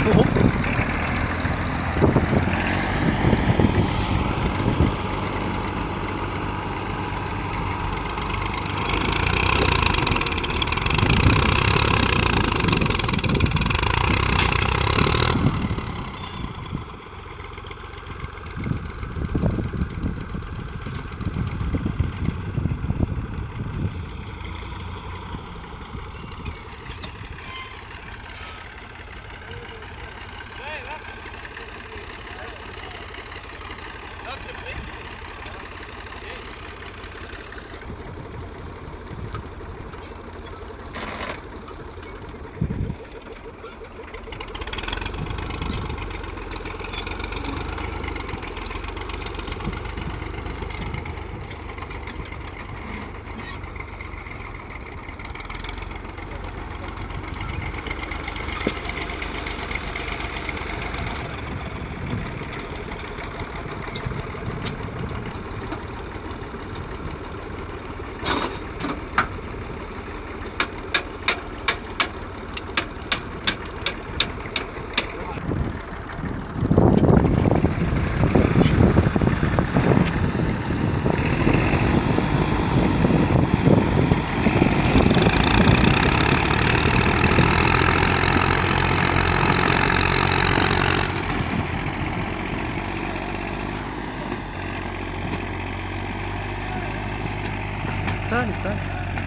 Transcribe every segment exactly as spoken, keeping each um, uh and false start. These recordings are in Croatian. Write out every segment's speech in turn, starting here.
Stani, stani.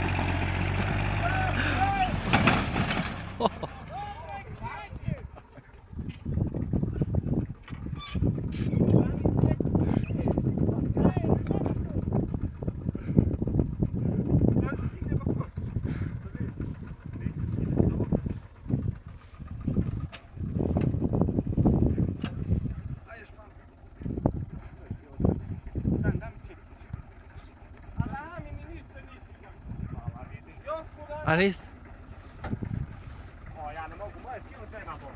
A nisi? O, ja ne mogu, moje skinu treba bol.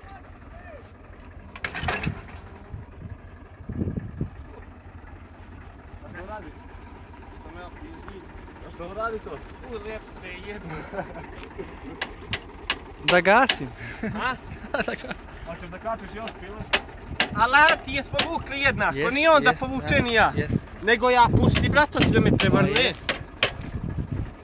Što radi? Što me opizdi? Što radi to? U, lijepo te jednu. Da gasim. A? Da gasim. Hoćeš da kačeš još pilu? Allah ti je povukli jednako, Jest, nije onda jest, povučen i ja. jest. Nego ja pusti bratoć da me prevarne.